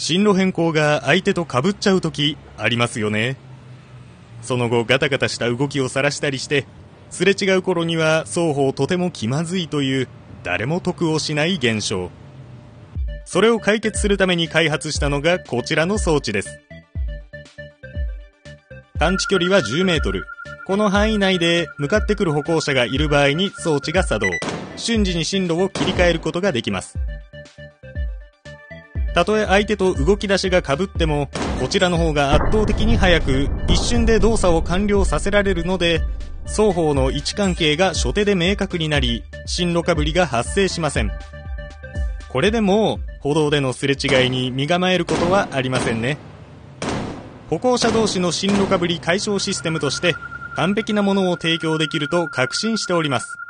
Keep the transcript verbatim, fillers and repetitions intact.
進路変更が相手と被っちゃう時ありますよね。その後ガタガタした動きを晒したりしてすれ違う頃には双方とても気まずいという誰も得をしない現象。それを解決するために開発したのがこちらの装置です。探知距離はじゅうメートル。この範囲内で向かってくる歩行者がいる場合に装置が作動。瞬時に進路を切り替えることができます。たとえ相手と動き出しが被ってもこちらの方が圧倒的に速く一瞬で動作を完了させられるので、双方の位置関係が初手で明確になり進路かぶりが発生しません。これでも歩道でのすれ違いに身構えることはありませんね。歩行者同士の進路かぶり解消システムとして完璧なものを提供できると確信しております。